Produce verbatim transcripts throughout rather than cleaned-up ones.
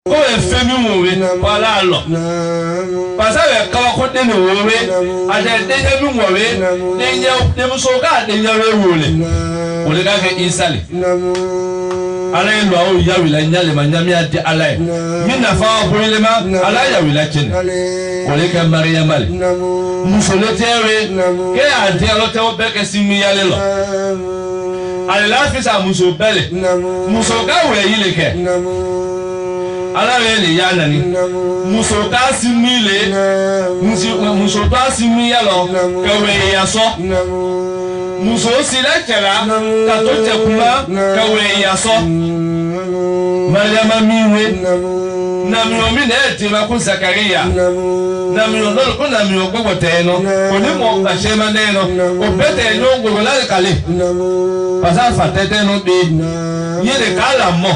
ko e femi mowe wala lo pasa we ka ko de no we ade de je mi mowe de nya de so ka de nya we wole ole ka ke isali ala yin lo ya wila nyale ma nyami ade ala min na fa ko ile ma ala ya wila chen ole ka maryam ale musole tewe ke ade lo te o be ke simi yale lo ale la fi sa muso bele muso ka we ile ke ala we le ya nani muso ka simi le muso ka simi yalo ke we ya so muso sila kera ka to te kuma ka we ya so maryam miwe na mi o mi na ti ma ku Zakaria na mi o lo ko na mi o gbogbo te no ko ni mo ba se ma ne no o bete no gbogbo la kale pasa fa tete no be ye de kala mo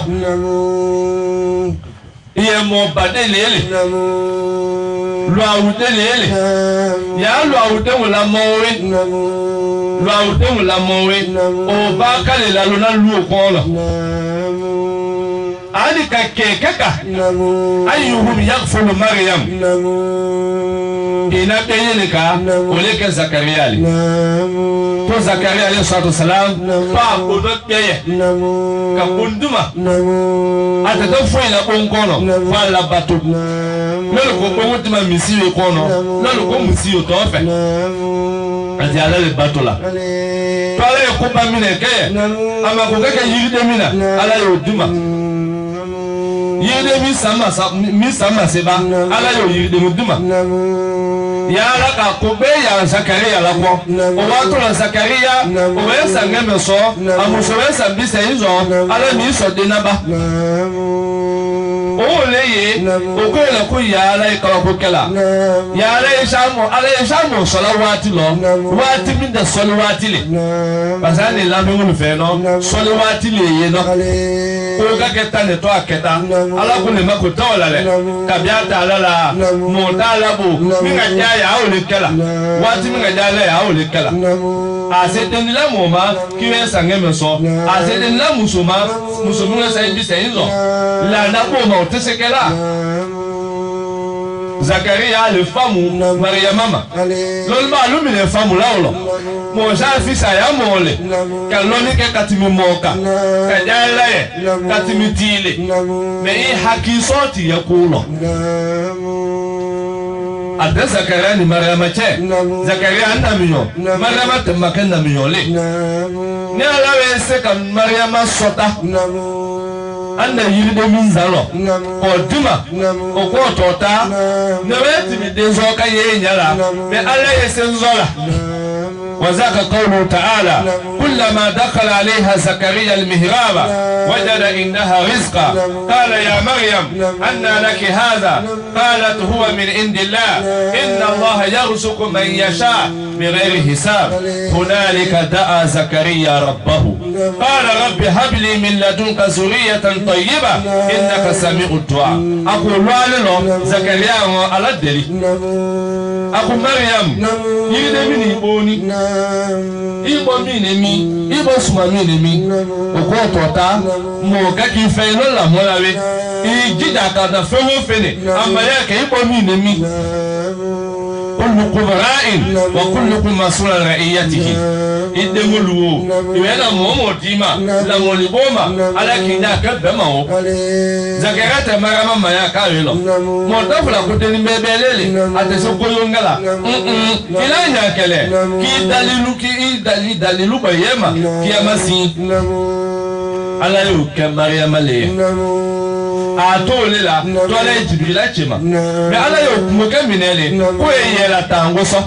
iye mo ba de lele lo awute lele ya lo awute wala mo we lo awute wala mo we o ba kale la lo na lu ko lo ani ka kekeka ayyuhum yaghfulu maryam ina teyene ka oleke Zakaria ali to Zakaria alayhi salatu wasalam pa ko do teye ka kunduma ata to fo ina bonkono fa la batu lolo ko ko mutima misiwe kono lolo ko musiyo to fe ati ala le batola to ala ko ba mine ke ama ko ke yide mina ala yo duma yide mi sama mi sama seba ala yo yide muduma ya la ka ko be ya Zakaria la ko o wa to la Zakaria o we sa ngeme so amuso we sa bi se izo ala mi so de naba o le ye o ko la ko ya la ka ko kala ya la shamu ala shamu salawati lo wati min da salawati le basani la mi wonu fe no salawati le ye no ko ka keta ne to aketa ala ko le mako to la le ka biata ala la mo ta la bu mi ga ja ya o le kala wati mi ga ja la ya o le kala a se den la mo ma ki we sange me so a se den la musuma musuma sa bi se izo la na ko ma o te se kala Zakaria le famu Maryam mama lol ba lu mi le famu la olo mo ja fi sa ya mo le ka lo ni ke katimi moka ka ja la ye katimi tile me i hakisoti ya kulo ade Zakaria ni Maryam che Zakaria anamiyo Maryam tamakan namiyo le ni ala we se ka Maryam sota anda yiride min zalo o duma o ko tota ne weti mi de zo ka ye nyala me ala ye senzola وذاك قوله تعالى كلما دخل عليها زكريا المهراب وجد عندها رزقا قال يا مريم أنى لك هذا قالت هو من عند الله إن الله يرزق من يشاء بغير حساب هنالك دعا زكريا ربه قال رب هب لي من لدنك ذرية طيبة إنك سميع الدعاء أقول له زكريا على الدليل أقول مريم يدمني بوني ibo mi ne mi ibo suma mi ne mi oko tota mo ka ki fe no la mo la we i jida ka da fe ho fe ne amaya ke ibo mi ne mi kullukum ra'in wa kullukum mas'ulun ra'iyatihi idemulu iwela mo mo dima la mo liboma ala kinda ka be ma o Zakaria ta marama ma ya ka we lo mo ta fula ko teni bebelele ate so ko yongala mm ila nya kele ki dalilu ki dali dalilu ba yema ki amasi ala yo ka Maryam le a to le la to le Jibril la chema me ala yo mo ka minele ko ye la tango so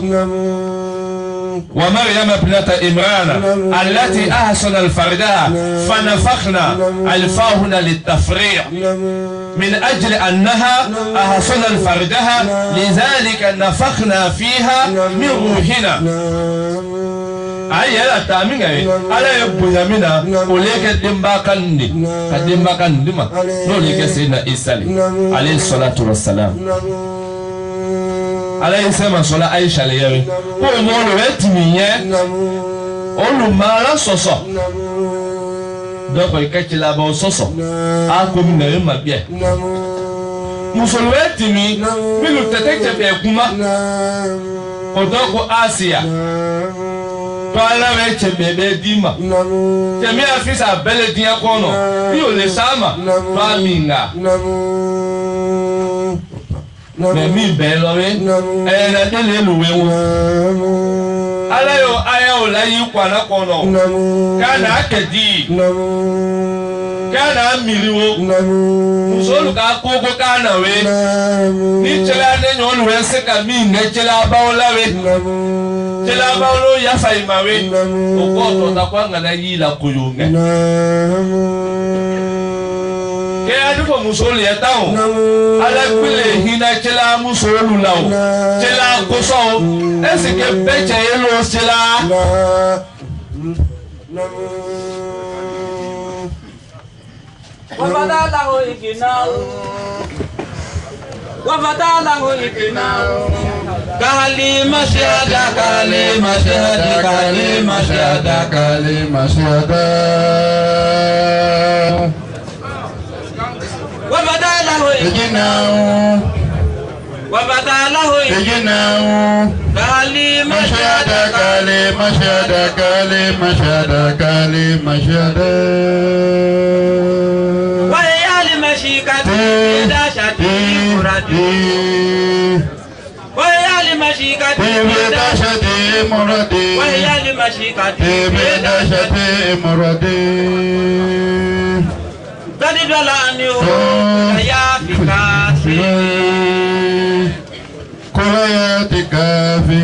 ومريم ابنة إمران التي أحسن الفردها فنفخنا الفاهن للتفريع من أجل أنها أحسن الفردها لذلك نفخنا فيها من روحنا أي لا تامين أي على يبوي منا وليك دمبا كندي كدمبا كندي ما نوليك سيدنا عيسى عليه الصلاة والسلام عليه السلام صلى عائشة ليري هو مولو ويتمية أولو مالا صوصو دوكو يكتلا باو صوصو أكو من يوم بيه musolweti mi milu teteche pe kuma odoko Asia to ala we chebebe dima temi afisa bele dia kono bi o le sama to aminga me mi belo we e na tele luwe wo ala yo aya o la yi kwa na kono kana akedi kana miriwo musolu ka koko kana we ni chela ne nyon we se ka mi ne chela baola we chela baolo ya faima we okoto ta kwanga na yila kuyunge ke aduko musolu ya tawo ala kwile hina chela musolu lawo chela koso esike beche yelo chela Wafadalahu ikinau Wafadalahu ikinau Kali masyada kali masyada kali masyada kali masyada Wafadalahu ikinau Wafadalahu ikinau Kali masyada kali masyada kali masyada kali masyada Dashati muradi Wayali mashikati dashati muradi Wayali mashikati dashati muradi Dadi dalani ho ya fikasi Kulayati kafi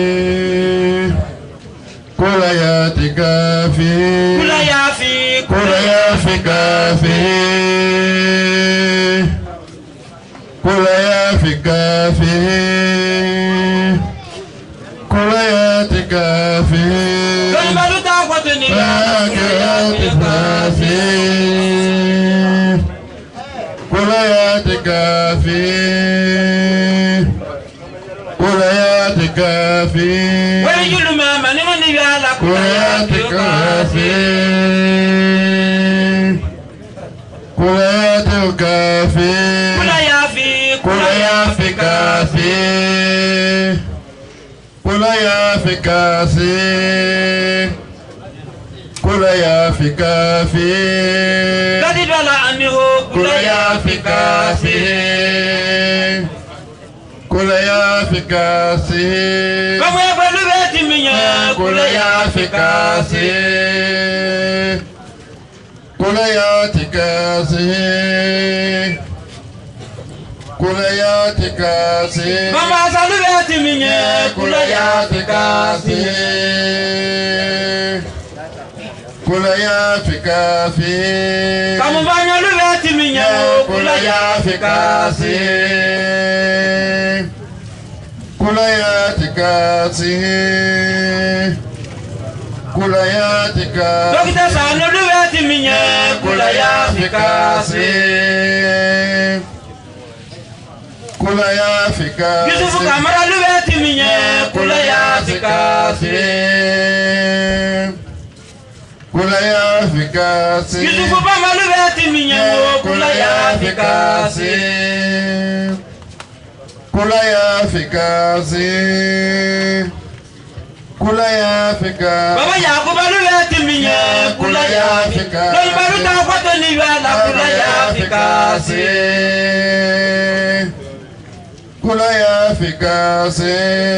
Kulayati kafi Kulayafi Kulayafi kafi Kulayati kafi Kulayati kafi Kulayati kafi Kulayati kafi Kulayati kafi Wayulu mama ni mani yala Kulayati kafi Kulayati kafi Kulayati kafi Kulayati kafi Kulayati kafi Dadi dala aniho Kulayati kafi Kulayati kafi Kamu ya balu beti minya Kulayati kafi Kulayati kafi Kulayati kafi Mama salubeti minye Kulayati kafi Kulayati kafi Kamu banyo lubeti minye Kulayati kafi Kulayati kafi Kulayati kafi Dokita sanu lubeti minye Kulayati kafi Kulayati kafi Yusufu kamara lubeti minye Kulayati kafi Kulayati kafi Yusufu bama lubeti minye Kulayati kafi Kulayati kafi Kulayati kafi Baba Yakuba lubeti minye Kulayati kafi Loi baruta kwato niwala Kulayati kafi Kulayati kafi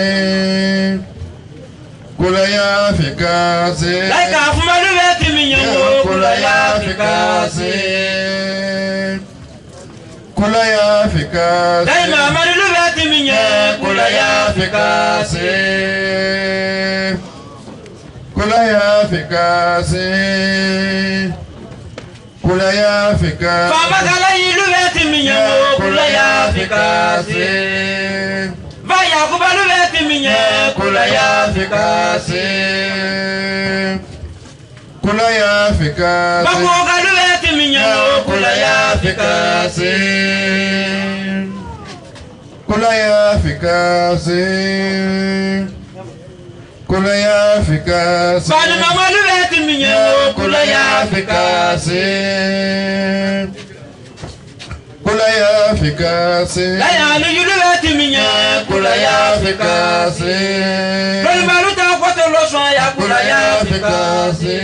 Kulayati kafi Laika afuma lubeti minye Kulayati kafi Kulayati kafi Laima amari lubeti minye Kulayati kafi Kulayati kafi Kulayati kafi Baba kala yilu beti minye Kulayati kafi Vaya kubalu beti minye Kulayati kafi Kulayati kafi Baku kalu beti minye Kulayati kafi Kulayati kafi Kulayati kafi Bani mama lu beti minye Kulayati kafi kulaya fikasi laya lujulu lati minya kulaya fikasi lolu baruta kwato loso ya kulaya fikasi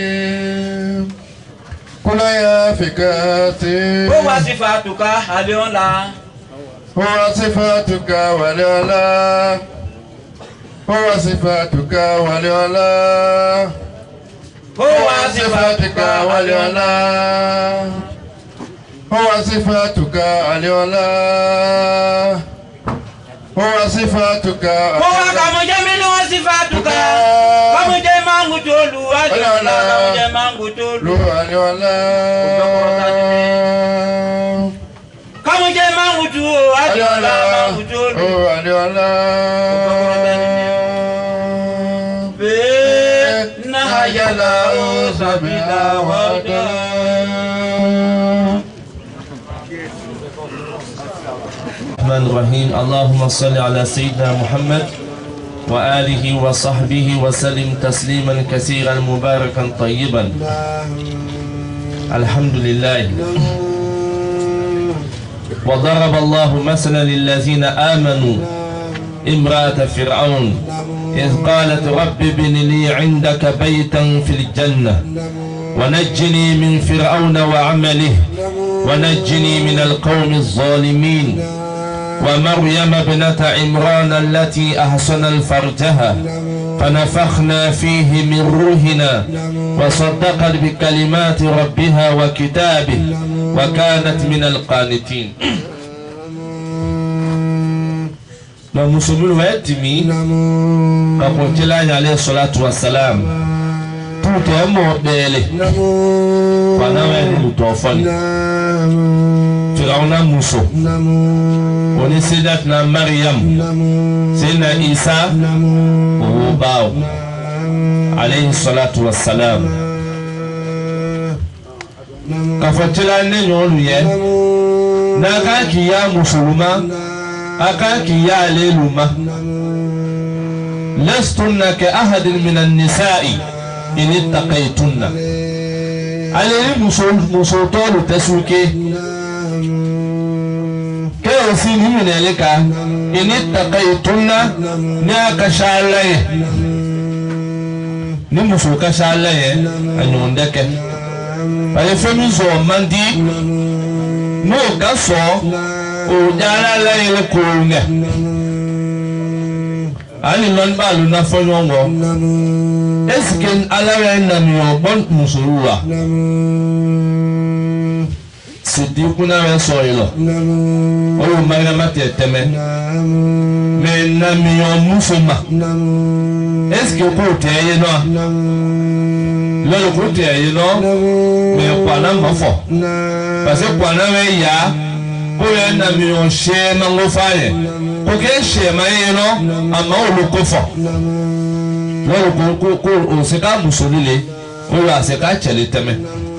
kulaya fikasi o wasifatuka alionla o wasifatuka waliola o wasifatuka waliola o wasifatuka waliola هو صفاتك عليولا هو صفاتك هو كم جميل وصفاتك كم جمع غتولو عليولا كم جمع غتولو عليولا كم جمع غتولو عليولا غتولو عليولا بنا يلا سبيلا ودا الرحمن الرحيم. اللهم صل على سيدنا محمد وآله وصحبه وسلم تسليما كثيرا مباركا طيبا. الحمد لله. وضرب الله مثلا للذين آمنوا امرأة فرعون إذ قالت رب ابن لي عندك بيتا في الجنة ونجني من فرعون وعمله ونجني من القوم الظالمين. ومريم ابنة عمران التي أحسنت فرجها فنفخنا فيه من روحنا وصدقت بكلمات ربها وكتابه وكانت من القانتين. نمسلم ويتمي فقلت الله عليه الصلاة والسلام توت أمو بيلي فنوين لتوفني فرعون موسى وني سيدتنا مريم سيدنا عيسى وباو عليه الصلاة والسلام كفتلا نيولو يه ناكاكي يا مسلمة أكاكي يا ليلوما لستن كأحد من النساء إن اتقيتن عليه مسلطول تسوكي كيوسي من لك إن اتقيتن ناك شالي نمسوك شالي أن يندك فيفهم زومان دي نو كسو ojara lẹ́yìn kòrò ani lọ́n bá lù náà fọ́yọ́ wọ́ esike alára ẹ̀nàmì ọ̀gbọ́n mùsùlùmí sìdíkù náà rẹ̀ sọ ìlọ ọ̀rọ̀ mẹ́rin mẹ́tẹ̀ tẹ́mẹ́ mẹ́nàmì ọ̀mùsùlùmá esike kò tẹ̀ ẹ̀yẹ náà lọ́lọ́ kò tẹ̀ ẹ̀yẹ náà mẹ́ kwana mọ́fọ̀ pàṣẹ kwana rẹ̀ yá. Oye na mi on she mango faye. Oke she ma yeno ama olukofo. Loro ko ko ko o se ka musolile. O la se ka chele teme.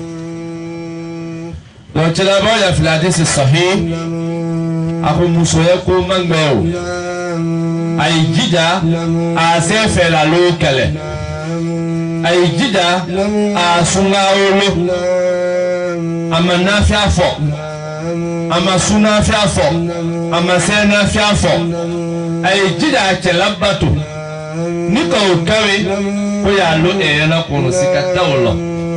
Lo chela ba ya fil hadith sahih. Ako musoye ko mangmeo. Ay jija a se fe la lo kele. Ay jija a sunga olo. Ama na fi afo. Ama suna fi afọ ama sena fi afọ ay jida akela bato nika okawe ko ya lo eyana kono sika tawlo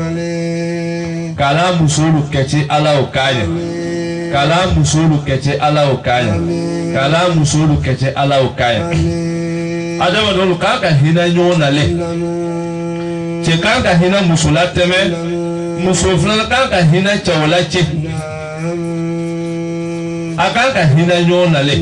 kala musulu kechi ala okanya kala musulu kechi ala okanya kala musulu kechi ala okanya adama dolu kaka hina nyona le che kaka hina musulateme musufla kaka hina chawla che akaka hina nyona le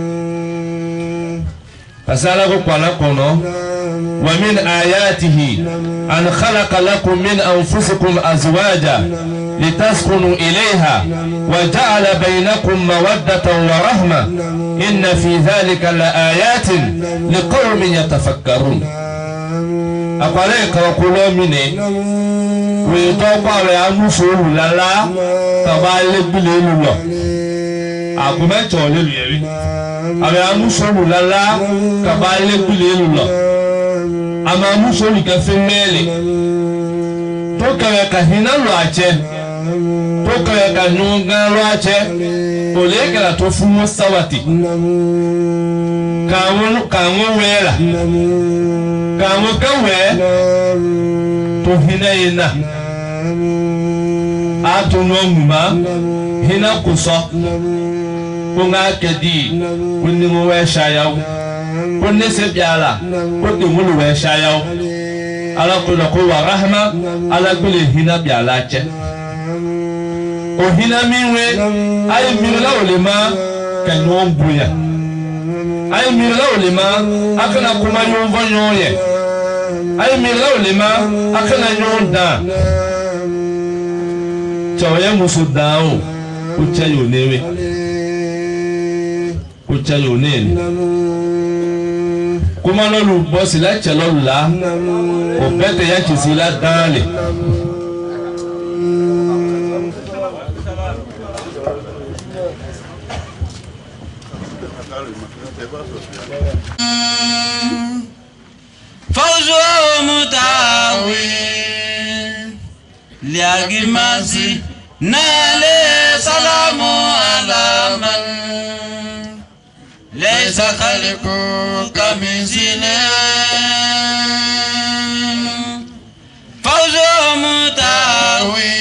fasala ko kwana kono wa min ayatihi an khalaqa lakum min anfusikum azwaja litaskunu ilayha wa ja'ala bainakum mawaddatan wa rahma inna fi dhalika la ayatin liqaumin yatafakkarun akwale ka kulo mine we to kwa le amusuru lala kabale bilelu lo agumento lelu yewi abe amusolu lala kabale kulelu lo ama amusolu ka femele to kawe ka hina lo ache Poka ya kanyonga loache. Oleke la tofumo sawati. Kawo kawo wela. Kawo kawe. Tohina ina. Atu ngoma. Hina kuso. Kunga kedi. Kuni mwe shayao. Kuni sebiala. Kuni mwe shayao. Ala kula kuwa rahma. Ala kule hina biala che. O hina miwe. Ayi mirila ulema. Kanyon buya. Ayi mirila ulema. Akana kuma yonvo yonye. Ayi mirila ulema. Akana yonda. Chawaye musu dao. Ucha yonewe. Ucha yonene. Kuma lolu bosi la chelo la. O bete ya chisila dale. Fawzo mutawi liagimasi nale salamu ala man laysa khaliqu kamithlihi Fawzo mutawi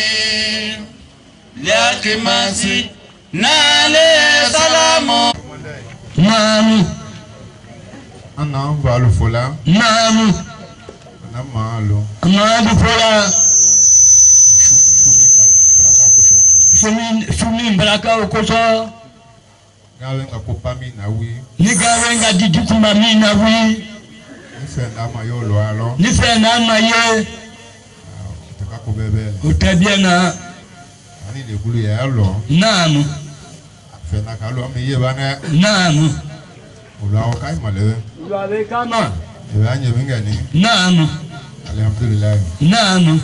liagimasi nale salamu Naam. Ana valu fola. Naam. Ana malo. Amadu fola. Sumi sumi baraka okoso. Gawe nga kopa mi na wi. Ni gawe nga didi kuma mi na wi. Nife na ma yo lo alo. Nife na ma ye. Taka ko bebe. Utabia na. Ani le bulu ya lo. Naam. Fe na ka lo mi ye bana. Naam. Ulawo kai male. Ulawe kama. Ewa nye mingani. Naam. Alhamdulillah. Naam.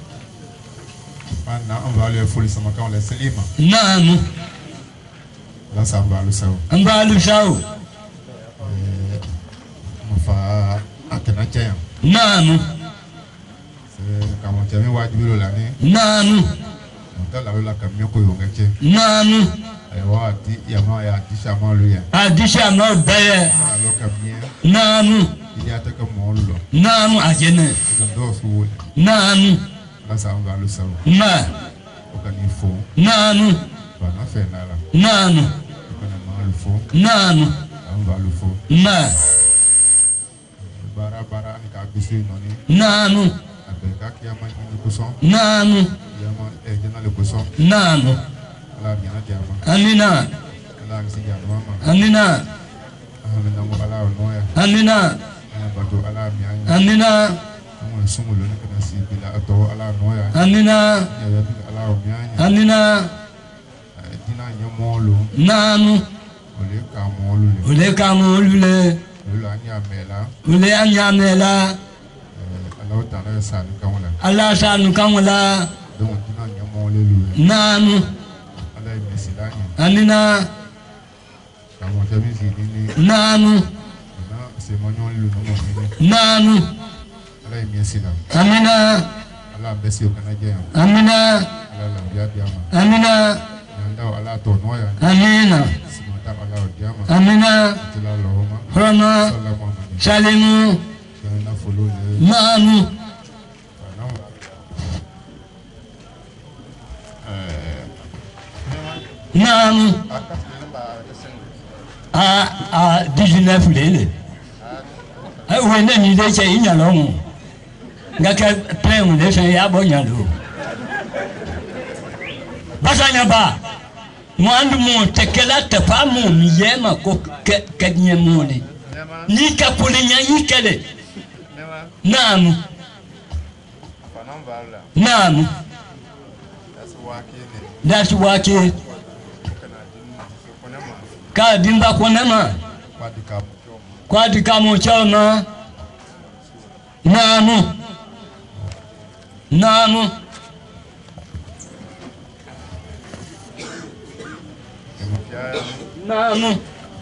Ana ambalu fuli sama ka le selima. Naam. La sambalu sawo. Ambalu sawo. Eh mafa akena chaya. Naam. Se kama chami wajibu la ni. Naam. Mtala la kamyo ko yongeche. Naam. Ewa ati yama ya tisha malu ya. Adisha no baye. Alo kamye. Naam. Ili ataka molo. Naam ajene. Ndo suwe. Naam. La sambalu sawo. Ma. Okanifo. Naam. Bana fenala. Naam. Okana malufo. Naam. Ambalufo. Ma. Bara bara ni ka bisu noni. Naam. Abeka kiyama ni kuson. Naam. Yama e jena le kuson. Naam. Ala biana jama. Amina. Ala misi jama mama. Amina. Amina mo ala noya. Amina. Ana bato ala mianya. Amina. Mo sumu lo ni kana si bila ato ala noya. Amina. Ya ya bila ala mianya. Amina. Dina nyomolo. Naam. Ole ka molo le. Ule kama ulule. Ole anya mela. Ule anyamela. Ala utana sa ni kamula. Allah sanu kamula. Donc dina nyomolo le. Naam. Ala mesilani. Amina. Kama tabi zidini. Naam. Na se monyon lu no mo ni. Naam. Ala mesila. Amina. Ala besi o kana je. Amina. Ala la bia bia ma. Amina. Nanda ala to noya. Amina. Simata ala o diama. Amina. Tila lo homa. Rama. Salamu alaykum. Salimu. Kana folo le. Naam. Naam. Ah ah dix-neuf lele. Ah ouais ne ni de che inya lo mu. Nga ka plan mu de sen ya bo nya lo. Basanya ba. Mo andu mo tekela te pa mo mi yema ko ke ke nye mo ni. Ni ka pole nya yi kele. Naam. Naam. That's wake. Ka dimba konema. Kwa dikamu choma. Naam. Naam. Naam.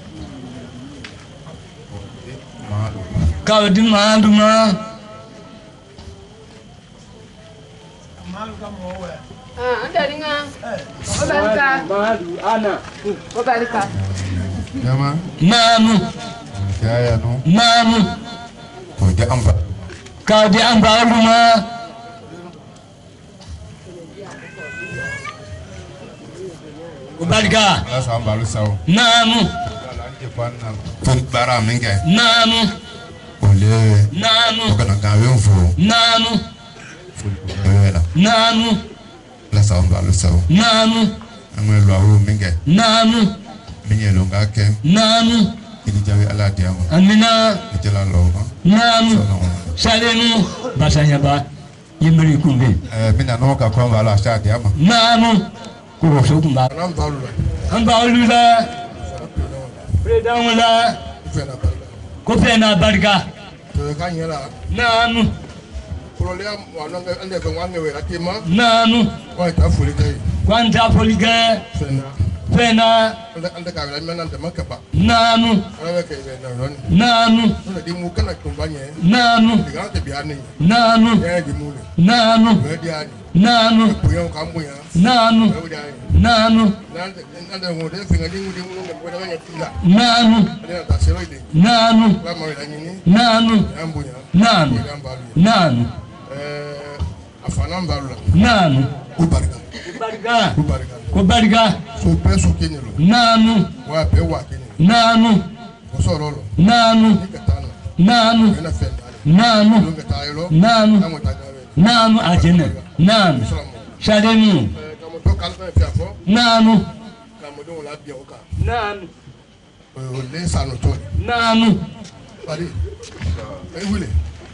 Ka dimba nduma. Ah, anda dengar. Obarika. Ana. Obarika. Yama. Namu. Kaya no. Namu. Ko ja amba. Ka di amba luma. Obarika. Asa amba lu sawo. Namu. Alanje kwana. Fun bara minge. Namu. Ole. Namu. Ko kana gawe mfo. Namu. Fun wela. Namu. La sa amba lu sawo. Namu. Amwe lo awu minge. Namu. Minge lo ngake. Namu. Ini jawi ala diamo. Amina. Jela lo. Namu. Salemu. Basanya ba. Yimri kumbe. Eh mina no ka kwa ala sha diamo. Namu. Ko so kumba. Amba olula. Predamula. Ko pena barka. Namu. Namu. Kwanta folika. Pena. Namu. Namu. Namu. Namu. Namu. Namu. Namu. Namu. Namu. Namu. Namu. Namu. Namu. Namu. Kubarika. Kubarika. Kubarika. Kubarika. So peso kenyelo. Namu. Wa pe wa kenyelo. Namu. Kosorolo. Namu. Namu. Namu. Namu. Namu ajene. Namu. Shalemu. Namu. Namu. Ole sanu to. Namu. Bari. E wule.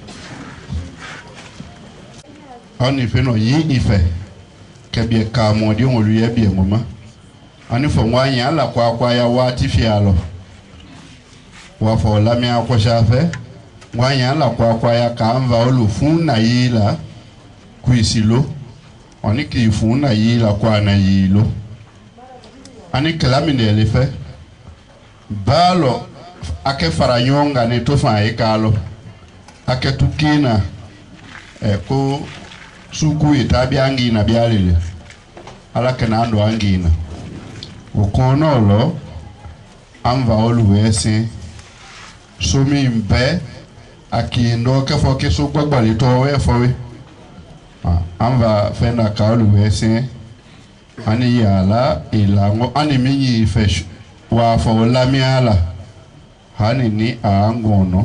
Ani feno yi ife kebie ka modi onlu ye bie mama ani fo nwanya ala kwa kwa ya wati fialo wa fo la mi akwa shafe nwanya ala kwa kwa ya ka mva olu fun na yila kuisilo oni ki fun na yila kwa na yilo ani kelami ne lefe balo ake faranyonga ne to fa ikalo ake tukina e ko suku itabi angina bialile ala kenando angina ukonolo amva oluwese sumi mbe akindo kefo keso gbagbali to we fowe amva fenda ka oluwese ani yala ilango ani minyi fesh wa fo lamiala hani ni angono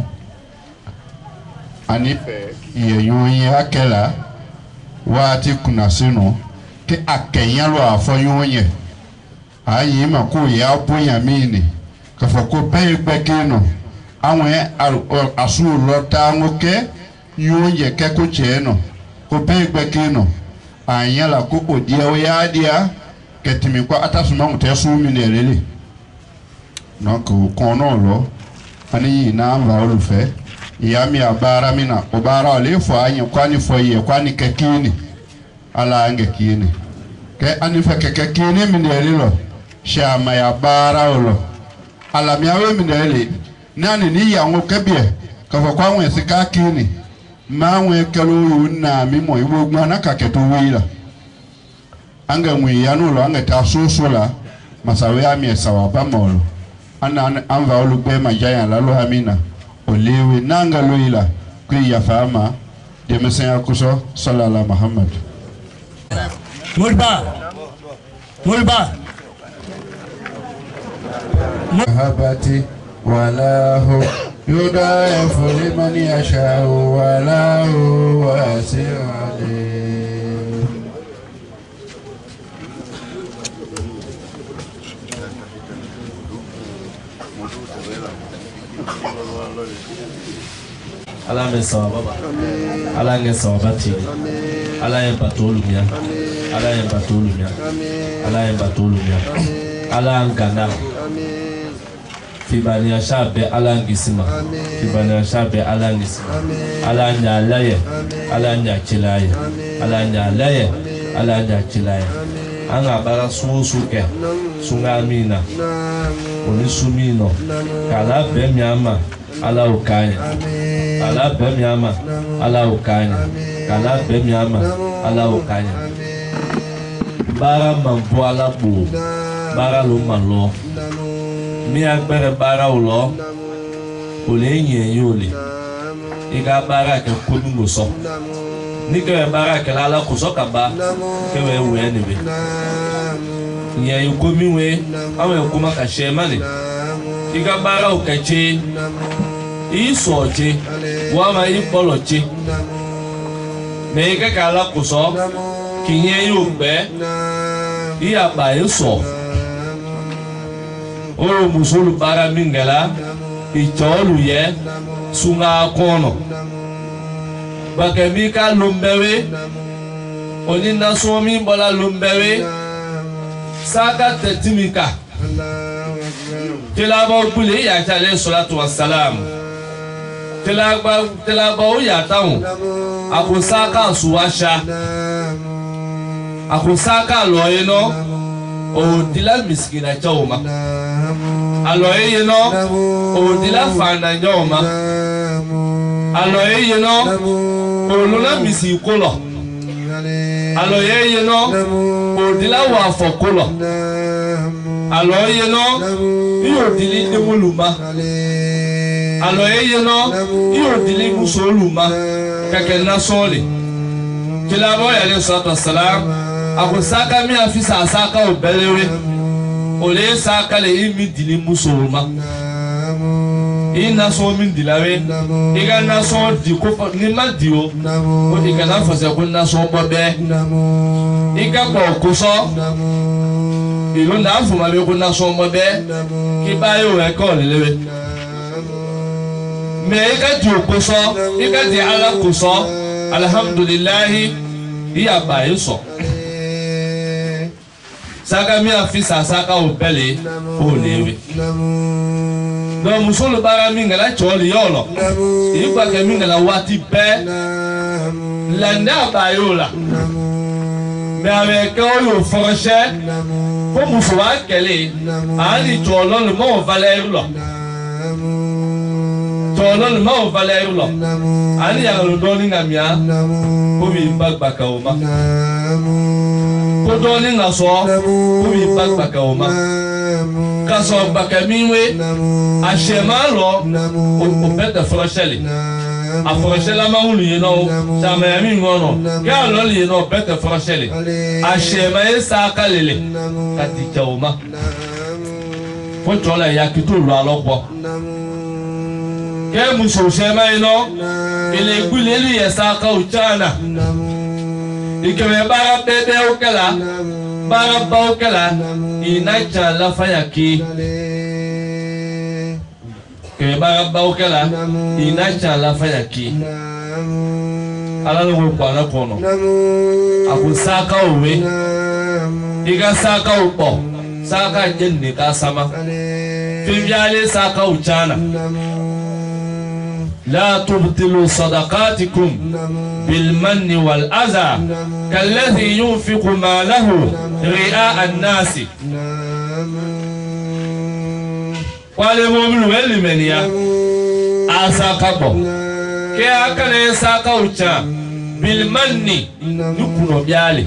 ani ye yoyin akela wati kuna sino ke akenya lo afoyonye ayi ma ko ya boya mini ka fo ko pe gbekeno awon asu lo ta ngoke yoye ke ko cheno ko pe gbekeno anya la ko odia o ya dia ke timi ko atasuma mute su mi ne lele donc ko no lo ani na va o fe yami abara mina obara ole fo anya kwani fo ye kwani kekini ala ange kini ke ani fe kekini minele lo shama ya bara olo ala miawe minele nani ni ya ngo kebie ka fo kwa nwe sika kini ma nwe kelo yu na mi mo iwo gba na ka keto wila anga nwe ya no lo anga ta sosola masawe ami sawa ba molo ana anva olu gbe ma jaya la lo amina olewe nanga loila kwi ya fama de mesen akuso sallallahu muhammad mulba mulba habati wala hu yudaifu liman yashau wala hu wasi'un alim. Ala me sawa baba. Ala nge sawa bati. Ala yen batolu mia. Ala yen batolu mia. Ala yen batolu mia. Ala ngana. Fibani ashabe ala ngisima. Fibani ashabe ala ngisima. Ala nya laye. Ala nya chilaye. Ala nya laye. Ala nya chilaye. Anga bara susuke. Sunga mina. Oni sumino. Kala be miama. Ala ukanya. Kala be miama. Ala ukanya. Kala be miama. Ala ukanya. bara man bo ala bo bara lo man lo mi agbere bara o lo o le yin yo le iga bara ke ko mi mo so ni ke bara ke la la ko so ka ba ke we we ni be nya yu ko mi we awe ko ma ka she ma le iga bara o ke che i so che wa ma i polo che me ke ka la ko so ki yen yu be i aba e so o musulu bara mingala i cholu ye sunga kono bakemi ka lumbewe oninda somi bola lumbewe saka tetimika tilaba bule ya tale salatu wassalam tilaba tilaba o ya taun akusaka suwasha akusaka loyeno o dila miskina chawma aloye yeno o dila fana nyoma aloye yeno o luna misi kolo aloye yeno o dila wafo kolo aloye yeno iyo dili demuluma aloye yeno iyo dili musoluma kake nasole kilabo yale salatu salam akusaka mi afisa asaka obelewe ole saka le imi dili musoluma ina so min dilawe iga na so di ko ni ma dio o iga na fase ko na so bobe iga bo ko so ilo na fu ma be ko na so bobe ki ba yo e ko lewe me iga di ko so iga di ala ko so alhamdulillah iya ba yeso saka mi afisa saka obele o lewe no musulu bara mingala choli yolo igba ke mingala wati be la nda bayola me ave ko yo forche ko musuwa kele ani cholo le mo valeur lo cholo le mo valeur lo ani ya lo doni ngamia ko bi bagba ka o ma ko doni ngaso ko bi bagba ka o ma kaso bakamiwe ashema lo o pete frocheli a frochela ma ulu yeno chama yami ngono ya lo li yeno pete frocheli ashema esa kalele kati chauma ko tola ya kitu lo alopo ke muso shema yeno ile guleli esa ka uchana ikeme bara bebe okela bara baukela inacha la fayaki ke bara baukela inacha la fayaki ala lo kwa na kono akusaka uwe iga saka upo saka jenne ka sama fibyale saka uchana لا تبطلوا صدقاتكم بالمن والأذى كالذي ينفق ماله رئاء الناس والمؤمن والمنيا أساقبو كي أكن يساقوشا بالمن نكونو بيالي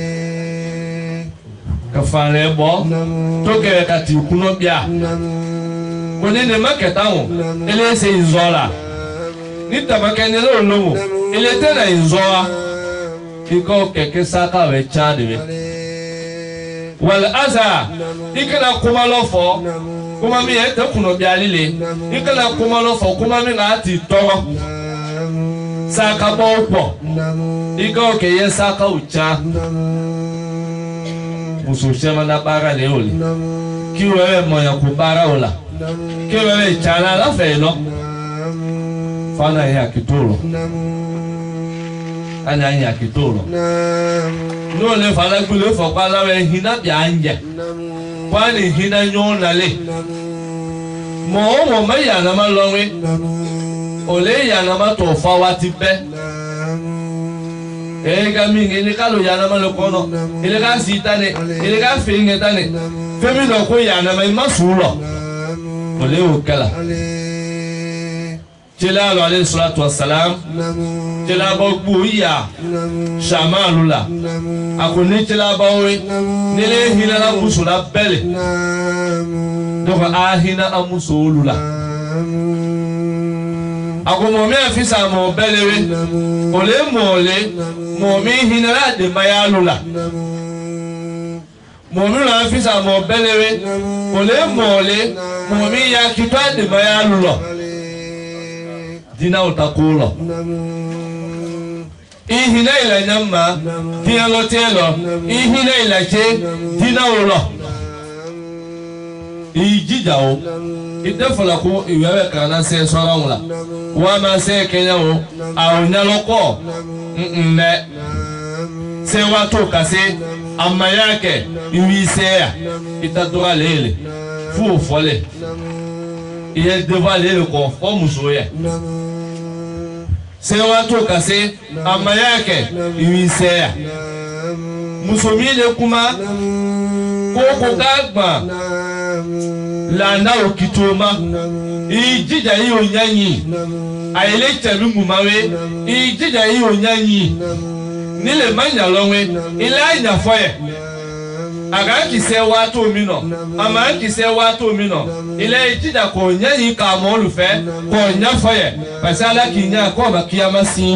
كفاني بو توكي كاتي كونو بيا ونين مكتاو إلي سيزولا nita makenele olowo ilete na inzoa iko keke saka we chadwe wal aza ikana kuma lofo kuma mi ete kuno bialile ikana kuma lofo kuma mi na ati toro saka bopo iko keye saka ucha muso shema na bara le oli ki wewe moya ku bara ola ki wewe chana la fe no fana ya kitolo ana ya kitolo no le fala gule fo pala we hina bi anje kwani hina nyona le mo mo me ya na ma lonwe ole ya na ma to fa wati be e ga mi ni ka lo ya na ma lo kono ile ga sita ne ile ga fe ngeta ne fe mi lo ko ya na ma ma su lo ole o kala Tila lo alayhi salatu wassalam. Tila ba gbu ya. Shamalula. Akuni tila ba we. Nile hina la musula bele. Doka ahina amusolula. Ako momi afisa mo bele we. Ole mole momi hina la de mayalula. Momi la afisa mo bele we. Ole mole momi ya kitwa de mayalula. Dina utakula. Ihina ila nyama. Dina lotelo. Ihina ila che. Dina ulo. Ijija o. Idefola ko iwewe kana se sora wula. Wa ma se kenya o. Awunya loko. Ne. Se watu kase. Amma yake. Iwi se ya. Itadura lele. Fu fole. Iye deva lele ko. Fo musoye. Se watu kase ama yake iwisea musomile kuma koko gagba landa okitoma ijija yi onyanyi ayele telu mumawe ijija yi onyanyi nile manya lonwe ile anya foye aga kise watu omino ama kise watu omino ile ijija ko nyanyi ka mo lufe ko nya foye pasala kinya ko ba kiyama si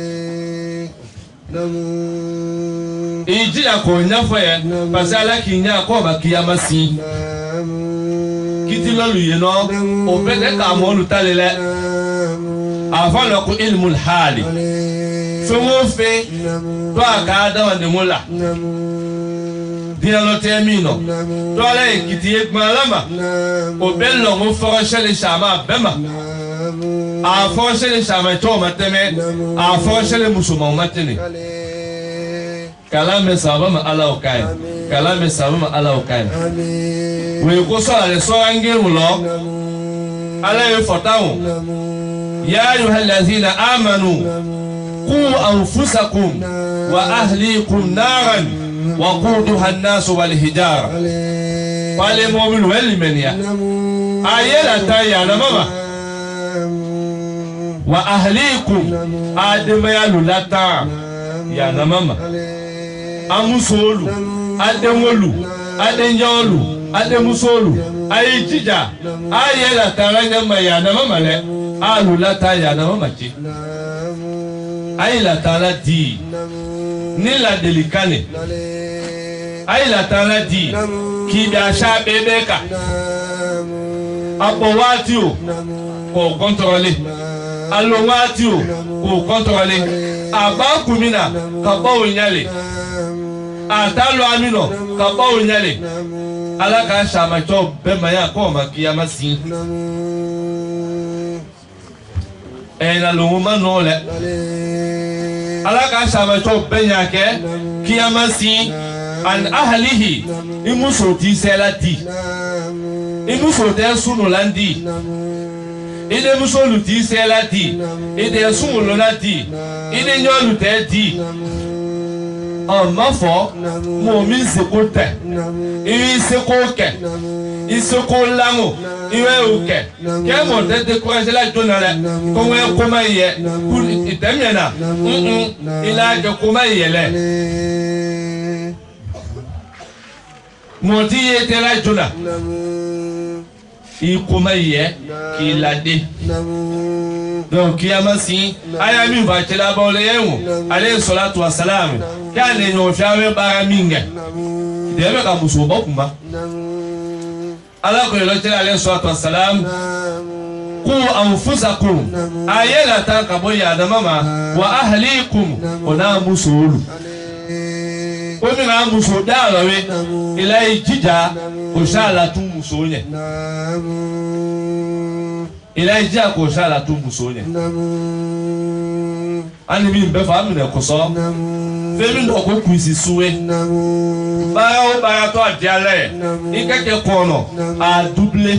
ijija ko nya foye pasala kinya ko ba kiyama si kitilo luye no o pete ka mo lu talele afalo ko ilmul hali fumo fe to aka da wande mola Dina temino. Tola ekiti ekmalama. Obello mo forchele chama bema. A forchele chama to mateme. A forchele musuma matene. Kalame sabama ala okai. Kalame sabama ala okai. We ko so ale so ange mulo. Ala yo fotawo. Ya ayyuhallazina amanu qu anfusakum wa ahlikum naran وقودها الناس والحجارة والمؤمن والمنيا آيلا تايا نماما وأهليكم آدم يالو لتا يا نماما أمسولو أدمولو أدنجولو أدمسولو أي جيجا آيلا تايا نماما يا نماما آلو لتا يا نماما جي آيلا تايا دي Nila delikane Aila tana di Kibasha bebeka Apo watio Ko kontrole Alo watio Ko kontrole Abaku mina Kapa unyale Atalo amino Kapa unyale Alaka shama cho Bema ya koma kiyama si Ena lumuma nole Alaka shama cho benya ke kiyama si an ahlihi imuso ti selati imuso te sunu landi ide muso lu ti selati ide sunu lati ide nyolu te di on mafo mo mi se ko te i se ko ke i se ko lango iwe uke ke mo te décourager la jonale ko we ko maye pour itemena mm ila ke ko maye le mo ti te la jona i ko maye ki la de donc kiyama si aya mi va tela ba le yewu alayhi salatu wassalam kale no fiawe bara minga debe ka muso bokuma ala ko lo tela alayhi salatu wassalam ku anfusakum ayela ta ka boya da mama wa ahlikum ona musulu o mi na muso da lawe ila ijija ko shala tu muso nye ila ijija ko shala tu muso nye ani mi be fa mi ne ko so fe mi no ko kuisi suwe ba o ba to adiale ikeke ko no a double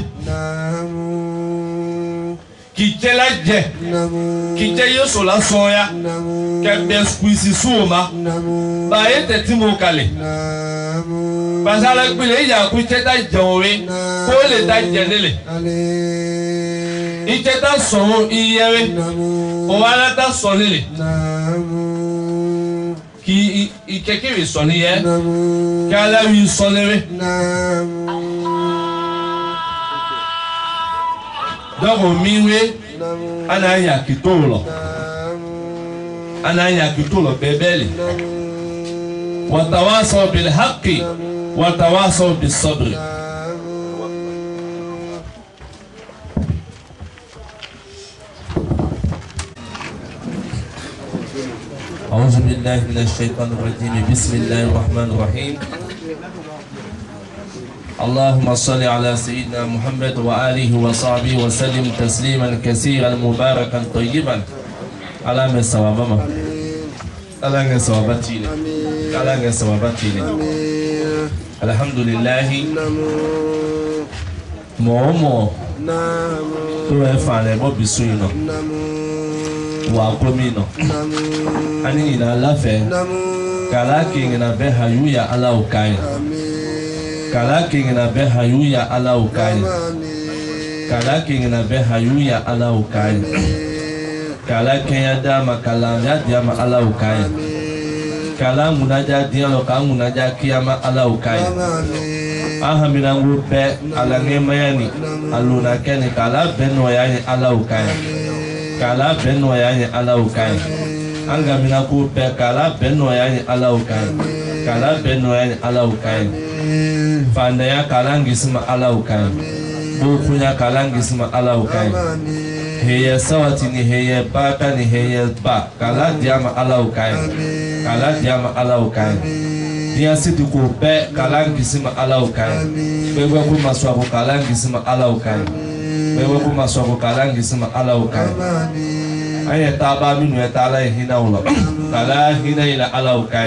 ki jela je ki je yo so la soya ke be kuisi suoma ba ete ti mo kale basala gbele ya ku te ta jowe ko le ta jenele Iketa son iyewe. Owala ta sonile. Ki ikeke soniye. Kala wi sonewe. Donc miwe ana ya kitolo. Ana ya kitolo bebeli. Watawasaw bil haqqi watawasaw bis sabr. أعوذ بالله من الشيطان الرجيم بسم الله الرحمن الرحيم اللهم صل على سيدنا محمد وآله وصحبه وسلم تسليما كثيرا مباركا طيبا على ما سوابما على ما سوابتيني على ما سوابتيني الحمد لله مومو تو يفعل مو بسوينو wakomino ani ina lafe kala kingina be hayuya ala ukaya kala kingina be hayuya ala ukaya kala kingina be hayuya ala ukaya kala kenya dama kala ya dama ala ukaya kala munaja dialo ka munaja kiyama ala ukaya aha milangu be ala ngemayani aluna kene kala beno yani ala ukaya kala beno yani ala ukai anga mina ku pe kala beno yani ala ukai kala beno yani ala ukai fanda ya kala ngisima ala ukai buku ya kala ngisima ala ukai heye sawati ni heye bata ni heye ba kala diama ala ukai kala diama ala ukai dia situ ku pe kala ngisima ala ukai bego ku maswa ku kala ngisima ala ukai wewe kuma soko kalangi sima ala ukai aya taba minu ya tala hina ulo kala hina ila ala ukai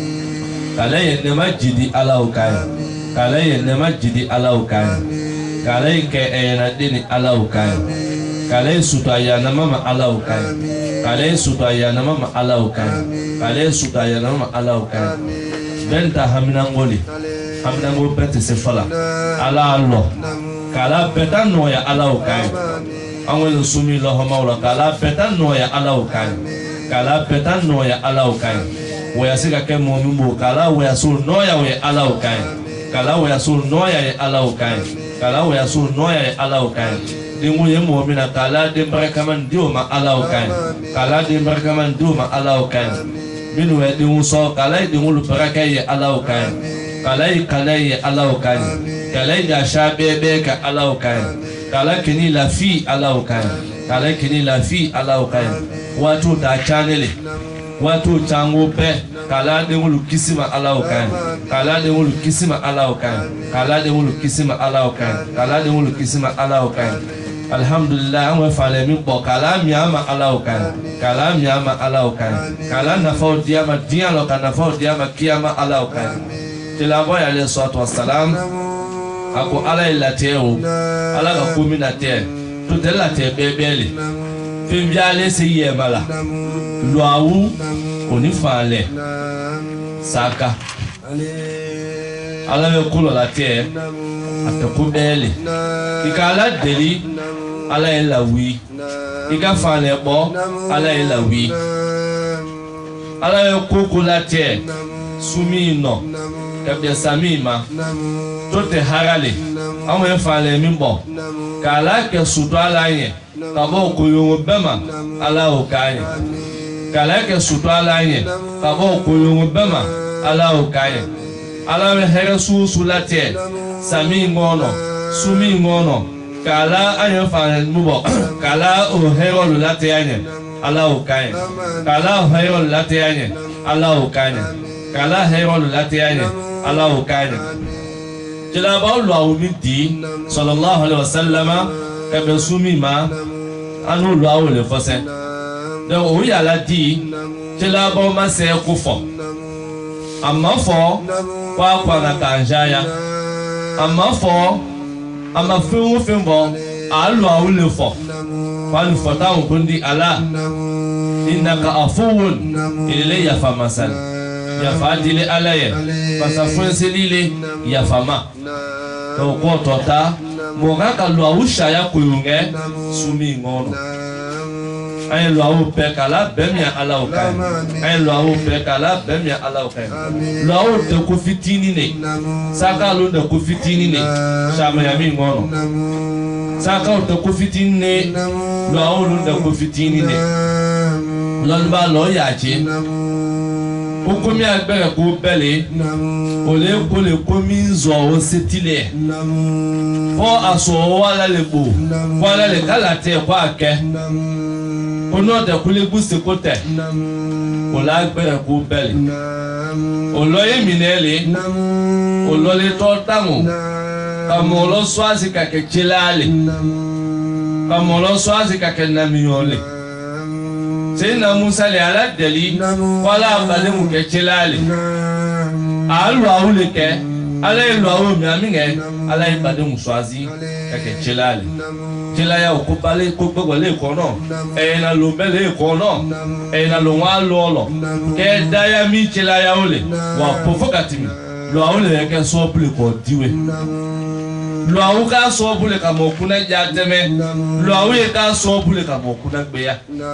kala yenne majidi ala ukai kala yenne majidi ala ukai kala ke ena dini ala ukai kala suta ya na mama ala ukai kala suta ya na mama ala ukai kala suta ya na mama ala ukai benta hamina ngoli hamina ngoli benta se fala ala Allah kala betan noya ala ukai anwele sumi lo hamaula kala betan noya ala ukai kala betan noya ala ukai waya sika ke momimbo kala waya sul noya we ala ukai kala waya sul noya ye ala ukai kala waya sul noya ye ala ukai dingu ye momina kala de barakaman dio ma ala ukai kala de barakaman dio ma ala ukai minu we dingu so kala dingu lu baraka ye ala ukai kala kala ye ala ukai kala da shabebe ka ala ukai kala kini la fi ala ukai kala kini la fi ala ukai watu da channel watu chango pe kala de mulu kisima ala ukai kala de mulu kisima ala ukai kala de mulu kisima ala ukai kala de mulu kisima ala ukai alhamdulillah wa fale mi bo kala mi ama ala ukai kala mi ama ala ukai kala na fo diama dialo kana fo diama kiyama ala ukai tilabo ya alayhi salatu wassalam ako ala ilateo ala ka kumina te to de la te bebele fim jale se yemala luawu oni fale saka ala be kulo la te atakubele ikala deli ala ilawi ika fale bo ala ilawi ala be kokula te sumino kabya samima tote harale amwe fale mimbo kala ke sutwala ye kabo kuyungu bema ala ukaye kala ke sutwala ye kabo kuyungu bema ala ukaye ala we here su sulate sami ngono sumi ngono kala ayo fale mimbo kala o hero lulate ye ala ukaye kala hero lulate ye ala ukaye kala hero lulate ye ala ukaye jela ba lu awumi di sallallahu alaihi wasallama ka be sumi ma anu lu awo le fose de o ya la di jela ba ma se ku fo amma fo kwa kwa na kanjaya amma fo amma fu fu bo alu awo le fo kwa lu fo ta on di ala innaka afuwun ilayya famasal ya fadile alaye pasa fwenselile ya fama to ko tota moga ka lo awu shaya kuyunge sumi ngono ay lo awu pekala bemia ala okai ay lo awu pekala bemia ala okai lo awu de ko fitini ne saka lo de ko fitini ne shama ya mi ngono saka o de ko fitini ne lo awu lo de ko fitini ne lo ba lo ya je o komi agbere ko bele o le ko le komi nzo o setile fo aso wala le bo wala le kala te kwa ke ono de kule guste kote o la agbere ko bele o lo yeminele o lo le to tamu kamo lo swazi ka ke chilale kamo lo swazi ka ke namiyole Seyna Musa le ala deli wala bale mu ke chilale alu awule ke ala elu awu mi aminge ala ibade mu swazi ke chilale chilaya o ko bale ko gbogbo le ko no e na lo bele ko no e na lo wa lo lo ke daya mi chilaya ole wa pofokati mi lo awule ke so ple ko diwe lo awu ka so bule ka mo kuna jateme lo awu ka so bule ka mo kuna gbeya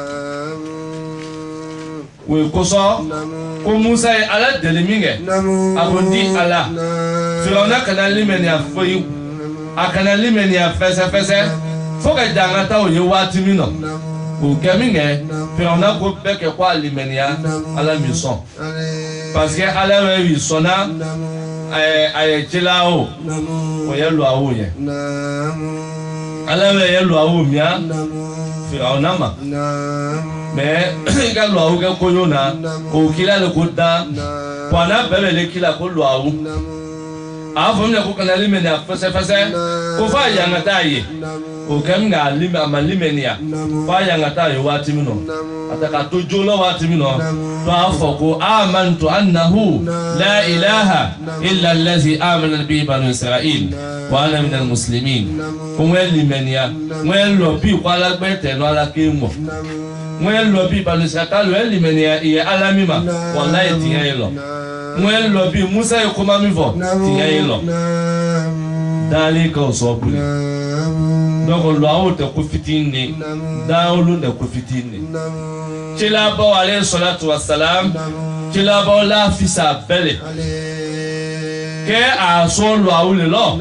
we ko so ko Musa ala deliminge abondi ala fiona kana limeni afoyi akana limeni afese fese foka jangata o ye wati mi no o keminge fiona ko beke kwa limeni ala mi son parce que ala we sona ay ay chilao o ye lo awu ye ala we ye lo awu mia fiona ma mais ga lo awu ga koyona o kila le koda kwana bele le kila ko lo awu afom le ko kana limeni afese fese ko fa yanga taye o kem ga limi amalimenia fa yanga taye wati mi no ataka to jolo wati mi no to afoko amantu annahu la ilaha illa allazi amana bi banu israil wa ana min almuslimin ko weli menia wel lo bi kwala gbete no ala kemo wel lo bi banu israil wel menia e alamima wallahi tiye lo wel lo bi Musa e koma mi vo tiye lo dali ko so buli donc lo awu te ko fitini da olu de ko fitini chila ba alayhi salatu wassalam chila ba la fisa bele ke a so lo awu le lo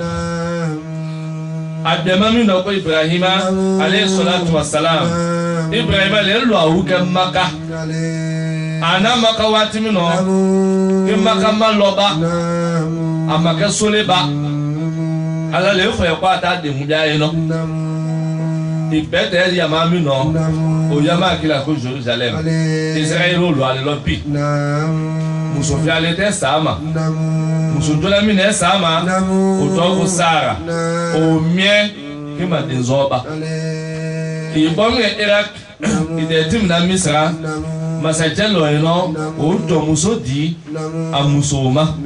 adema mi no ko Ibrahima alayhi salatu wassalam Ibrahima le lo awu ke Maka ana Maka wati mi no ke Maka ma lo ba amaka sole ba ala le fo e kwa ta de mu jaye no ibete ya ma mi no o ya ma kila ko Jerusalem Israel lo ale lo bi muso fi ale te sama muso dola mi ne sama o to ko Sara o mie ke ma de zoba i bom e Iraq ide tim na Misra masajelo eno o to muso di amusoma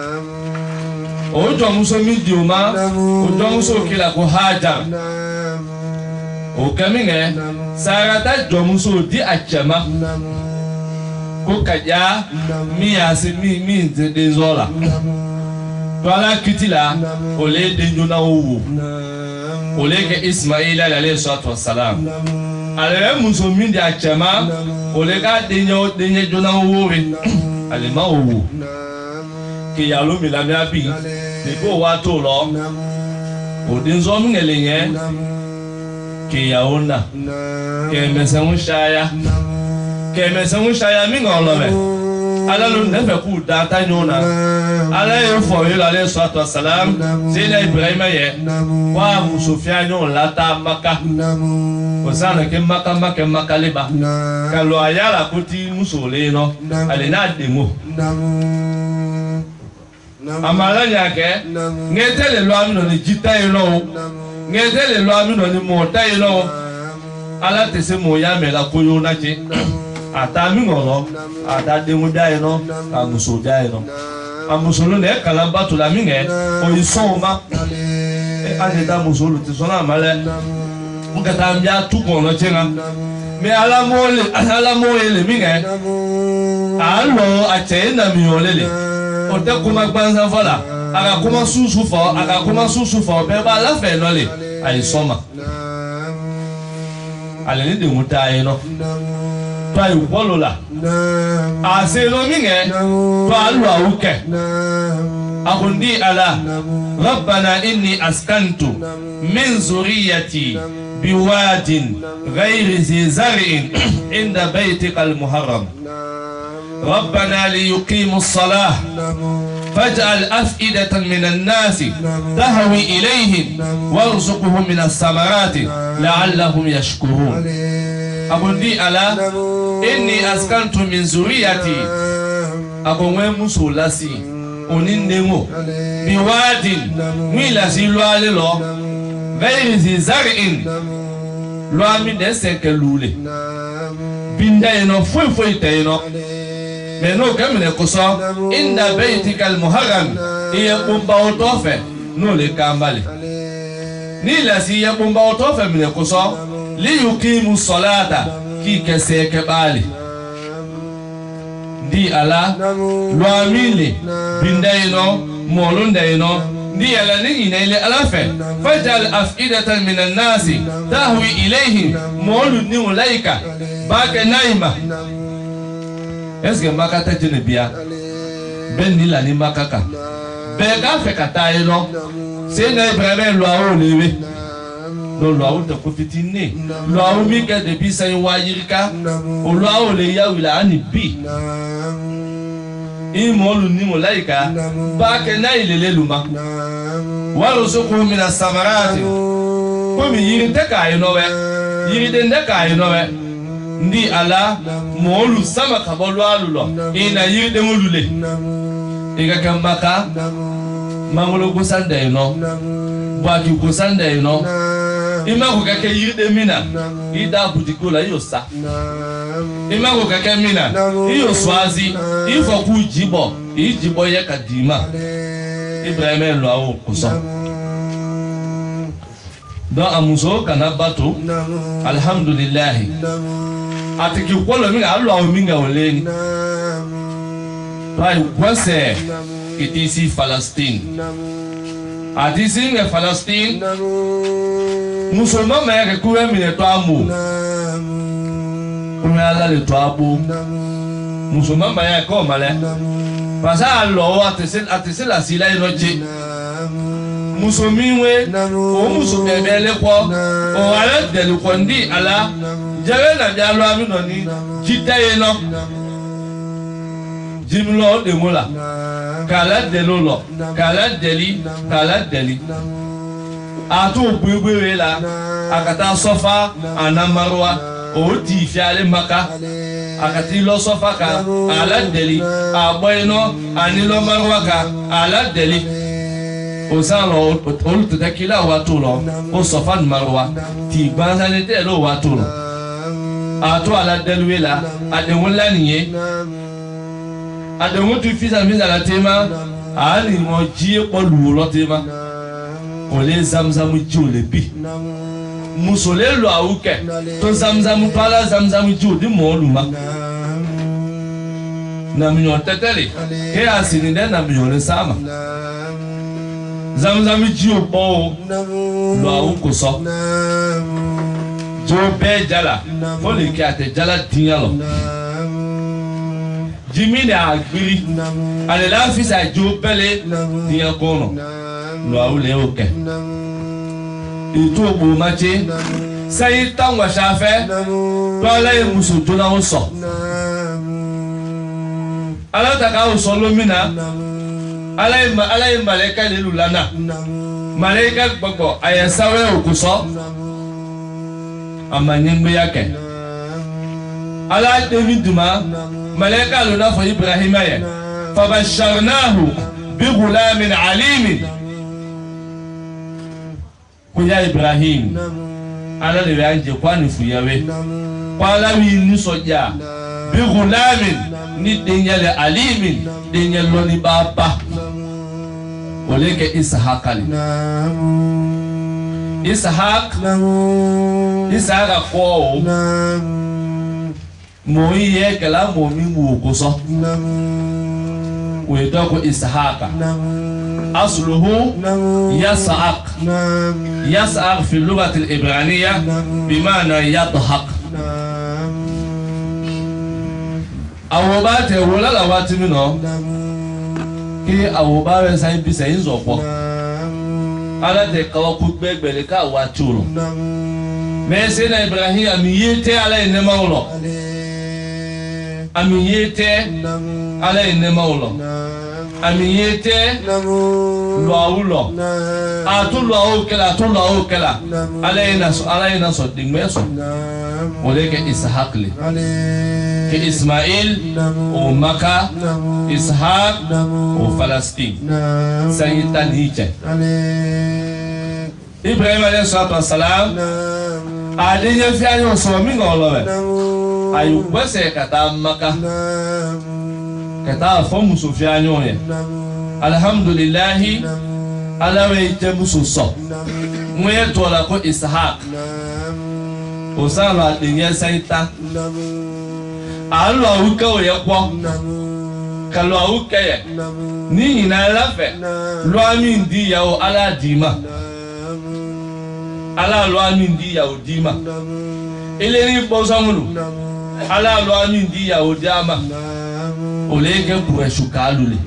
o to muso mi dioma o to muso kila ko Hajar o kaminge Sara ta to muso di achama ko kaja mi asi mi mi de zola to ala kitila o le de njona owo o le ke Ismaila alayhi salatu wassalam ale muso mi di achama o le ka de nyo de njona owo we ale ma owo ke ya lo mi la mi abi de ko wa to lo o de nzo mi ngele yen ke ya ona ke me se un shaya ke me se un shaya mi ngolo me ala lo ne fe ku da ta nyona ala e fo yi la le salatu wassalam sina Ibrahim ye wa musofia nyon la ta Maka o sana ke Maka Maka Maka le ba ka lo ayala ko ti musole no ale na de mo amala nyake ngetele lo amino ni jita ilo ngetele lo amino ni mota ilo ala tese mo ya me la koyo na je ata mi ngolo ata de mu da ino ka muso da ino amusolo ne kala batu la mi nge o isoma e ade da musolo ti sona male ngata mbia tu ko no chenga me ala mo le ala mo ele mi nge alo a che na mi olele o te kuma gbanza fola aga kuma susu fo aga kuma susu fo be ba la fe no le ai soma ale ni de mutai no to ai wolola ase no minge to alu awuke akundi ala rabbana inni askantu min zuriyati biwadin غير ذي زرع عند بيتك المحرم ربنا ليقيموا الصلاة فاجعل أفئدة من الناس تهوي إليهم وارزقهم من الثمرات لعلهم يشكرون أبدي على إني أسكنت من ذريتي أبوين مسولاسي أنينمو بواد ميلاسي لوالي لو غير ذي زرع لو أمين دسك لولي بيندا ينو فوي فوي تينو منو كمن كوسو إن بيتك المحرم يقوم باوتوفه نولي كامبالي نيلا سي يقوم باوتوفه من كوسو ليقيموا الصلاة كي كسيك بالي دي على لو أمين بيندا ينو مولون دينو دي على نيجي نيل ألفه فجعل أفئدة من الناس تهوي إليهم مولود نيو لايكا باك نايمة est-ce que makata tene bia ben ni la ni makaka be ka fe kata e no se na Ibrahim lo awo lewe no lo awo te ko fitine lo awo mi ke de bi sai wa yirika o lo awo le ya wi la ani bi i mo lu ni mo laika ba ke na ilele luma wa rusuku min as-samarati ko mi yirite ka e no we yiride nde ka e no we ndi ala molu sama kabolu alulo ina yiride mulule ega kambaka mangolo kusanda ino bwaki kusanda ino ima ko kake yiride mina ida butikula yosa ima ko kake mina iyo swazi ifo ku jibo ijibo ye kadima Ibrahim lo awo kuso do amuso kana bato alhamdulillah atiki kwolo mi alo awo mi ngawoleni bai kwase itisi Palestine atisi nge Palestine musulman ma yake kuwe mi ne to amu kuwe ala le to abu musulman ma yake ko male pasa alo atisi atisi la sila inoje musomiwe o musomebe le ko o ala de ko ndi ala jere na bi alo ami no ni jitaye no jimlo de mola kala de lolo kala deli kala deli atu gbegbewe la akata sofa anamarwa o ti fi ale maka akati lo sofa ka ala deli aboyno anilo marwa ka ala deli o salo o tutakila watulo o sofa marwa ti banzanete lo watulo atu ala delwela adewula niye adewu tu fisa misa la tema ani mo ji polu lo tema o le zamzam ji o le bi musole lo awuke to zamzam pala zamzam ji o di mo luma na mi on tetele ke asini de na mi on sama zamzam ji o po lo awuko so jo be jala fo le ki ate jala dinya lo jimini agbiri ale la fi sa jo pele dinya kono lo awule oke eto ogbo mache sai tanwa shafe to le musu to na so ala ta ka o so lomina ala ma ala malaika le lulana malaika gbogbo ayasawe okuso amanyembe yake ala Daviduma malaika luna fo Ibrahim ya fabasharnahu bi ghulamin alim kuya Ibrahim ala le anje kwani fuyawe kwala wi ni soja bi ghulamin ni denyale alim denyalo ni baba oleke Ishaq Ishaq Ishaq ko mo ye kala mo mi mu ko so o ويدوك إسحاق أصله يسعق يسعق في اللغة الإبرانية بمعنى يضحك أوبات ولا لوات منه كي أوبات ساين بسين زوفو على تكوا كتب بلكا واتشولو mais c'est Ibrahim amiyete ala inema ulo amiyete ala inema ulo amiyete lo ulo atu lo kela atu lo kela ala ina ala ina so dingmeso oleke ishaq li ke ismail o maka ishaq o falastin sayitan hiche Ibrahim alayhi salatu wassalam adenya fi ayo so mi ngolo be ayu kwese kata maka kata fo muso fi ayo ye alhamdulillah ala we tebuso so mo ye to la ko ishaq o sa la adenya saita alo uka o ye kwa kalo uka ye ni ina la fe lo ami ndi ya o ala dima ala lo amindi ya odima eleri bozamulu ala lo amindi ya odama olege bueshu kalule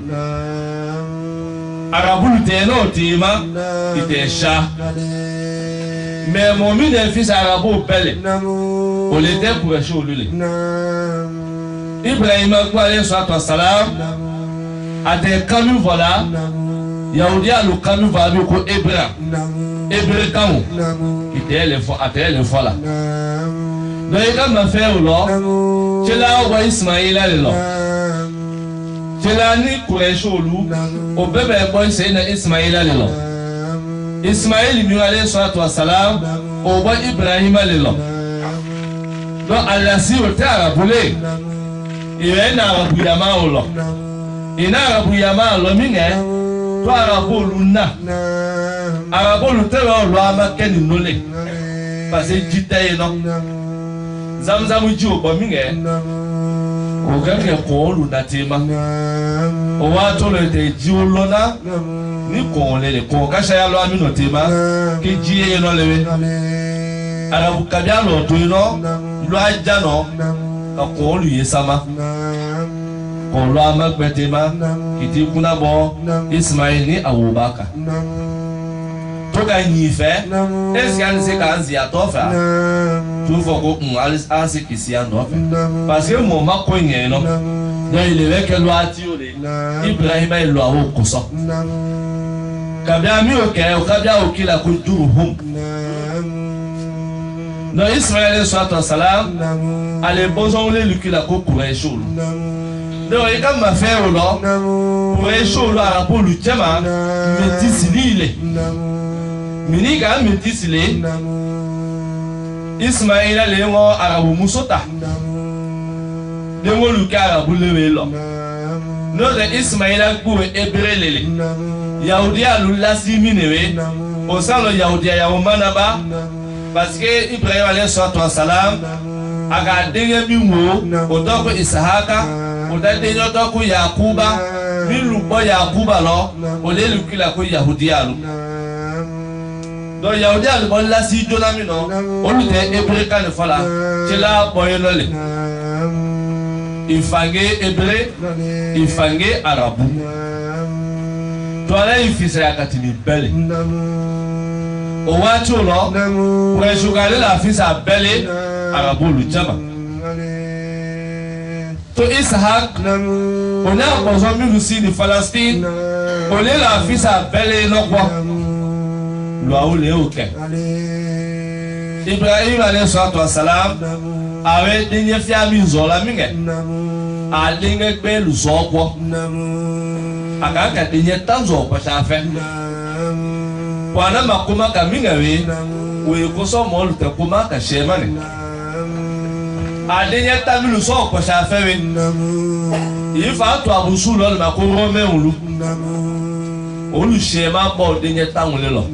arabulu teno tima itesha me momi de fils arabu pele olete bueshu olule Ibrahim alayhi salatu wassalam ade kanu vola Yahudi alu kanu va bi ko Ebra Ebra kamu itele fo atele fola do ika ma fe ulo chela wa Ismaila le lo chela ni Quraisholu o bebe boy se na Ismaila le lo Ismail mi alayhi salatu wassalam o ba Ibrahim le lo do Allah si o ta bule ire na rabu yama ulo ina rabu yama lo minge to arabolu na arabolu tero lo amakeni nole parce jitaye no zamzamu ji obo mi nge o gege ko lu na tema o wa to le te ji olona ni ko le le ko ka sha ya lo ami no tema ke ji ye no lewe arabu kabia lo to no lo aja no ka ko lu ye sama ko lo amagbetema kiti kuna bo Ismail ni Abubakar to ka nyife eskan se ka nzi atofa tu foko un alis asi kisia no fe parce que mo ma ko yen no do ile we ke lo ati ole Ibrahim ay lo awo koso kabia mi o ke o kabia o kila ko duruhum no Ismail sallallahu alaihi wasallam ale bozon le lukila ko Quraishul donc il a ma fait au long pour les choses là pour le thème métissilé miniga métissilé Ismaïl a les mots arabes musota les mots le cas arabe le vélo notre Ismaïl a pour hébreu lélé Yahudi a l'ulasi minewe au sein de Yahudi a yahumanaba parce que Ibrahim alayhi salatu wassalam a gardé un mot au temps que Ishaaka odade nyoto ku Yakuba bilu bo Yakuba lo ole lukila ku Yahudialu do Yahudialu bo la si jonami no olute Hébreu kan fala chela boyelo le ifange Hébreu ifange Arabu to ala ifisa yakatini bele o watu lo kwa shugale la fisa bele Arabu lu chama to Ishaq on a besoin de nous de Palestine on est la fils à belle no quoi lo le OK Ibrahim alayhi salatu wassalam avait dernier fiami zola minge a dinge pe lu so ko aka ka dernier tanzo ko sa fe wana makuma ka minge we we ko so mo lu te kuma ka shemane adenya tamilu so ko sha fewe ifa to abusu lo ma ko rome olu olu shema bo denya tanwele lo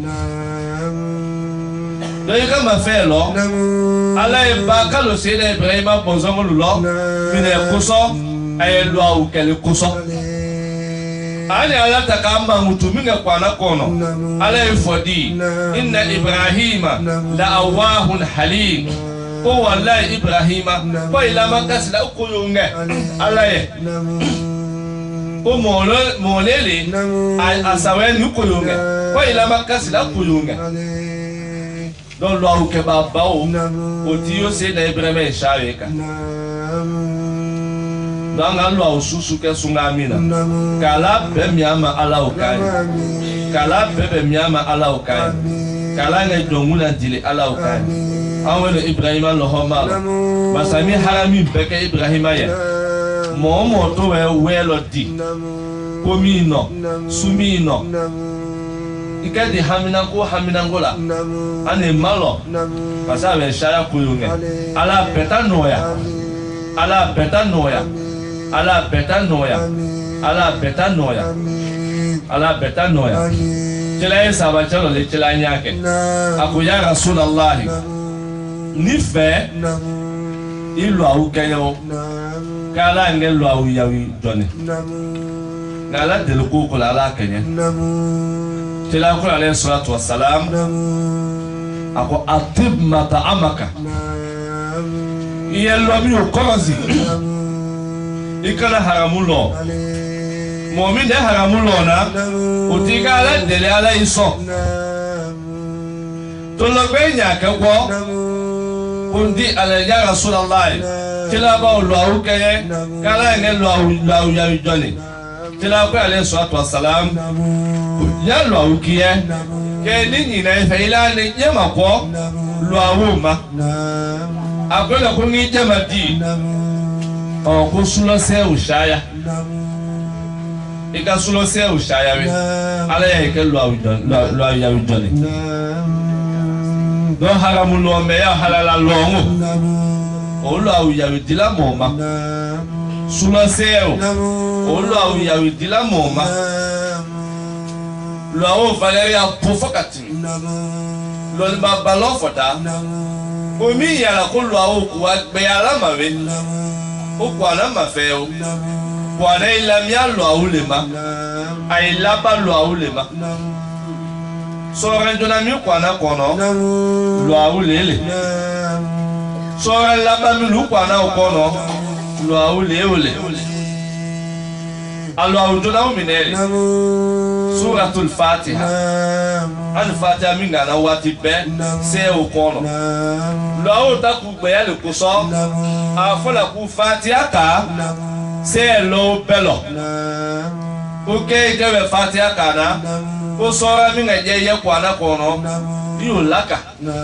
do yika ma fe lo ala e ba ka lo se de Ibrahim bonzo mo lo mine ko so ay lo au kele ko so ani ala takamba mutuminga kwana kono ala ifodi inna ibrahima la awahun halim ko wallahi ibrahima ko ila makas la ko yunga ala ye ko molo molele asawe ni ko yunga ko ila makas la ko yunga don lo au ke baba o oti se na ibrahima shaweka Danga lo au susu ke sungamina kala be miama ala okai kala be be miama ala okai kala ngai donguna dile ala okai awelo ibrahima lo homa basami harami beke ibrahima ya mo mo to we welo di komino sumino ikadi hamina ko hamina ngola ane malo basabe shaya kuyunge ala petanoya ala petanoya ala betanoya ala betanoya ala betanoya cela saba chalo le cela nyake akuya rasulullah ni fe ilu au kenyo kala ngelo au yawi jone ngala del ko ko la kenya cela ko alayhi salatu wassalam ako atib mata amaka yelo mi okozi ikana haramulo momi de haramulo na otiga ala dele ala iso to lo gbenya ke gbo undi ala ya rasulullah tila ba lo awuke kala nge lo awu ya joni tila ko alayhi salatu wassalam ya lo awuke ke ni ni na fe ila ni yema ko lo awuma akola ko ngi jamadi o ko sulo se ushaya ika sulo se ushaya we ala ya ke lo awujon lo ya awujoni do haramu lo me ya halala lo ngo o lo awuya we dila moma sulo se o o lo awuya we dila moma lo awo valeria pofokati lo ba balon fota o mi ya la ko lo awo ku agbe ala ma we o kwa na ma fe o kwa na ila mi alo awulema ai la ba lo awulema so ranjona mi kwa na kono lo awulele so la ba mi lu kwa na kono lo awulele alo awujona o minele suratul fatiha al fatiha minga na wati be se o kono lo awo ta ku gbe ya le ko so afola ku fatiha ka se lo belo okay ke be fatiha ka na ko sora minga je ye kwa na kono yu laka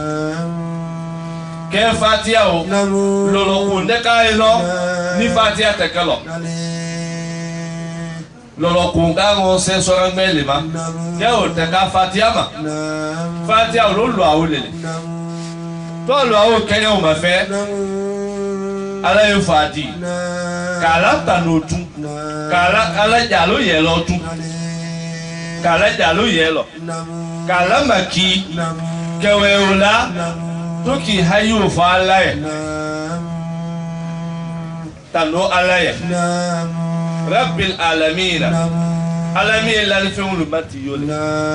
ke fatiha o lo lo ku ndeka ilo ni fatiha te kelo lolo kunga ngo se sora ngele ma ke o te ka fatiha ma fatiha lo lo awulele to lo awo kenya o ma fe ala yo fati kala tanotu kala ala jalo yelo tu kala jalo yelo kala maki ke we ola to ki hayu fa ala ye tano ala ye رب العالمين عالمين لا نفهم ماتي يولي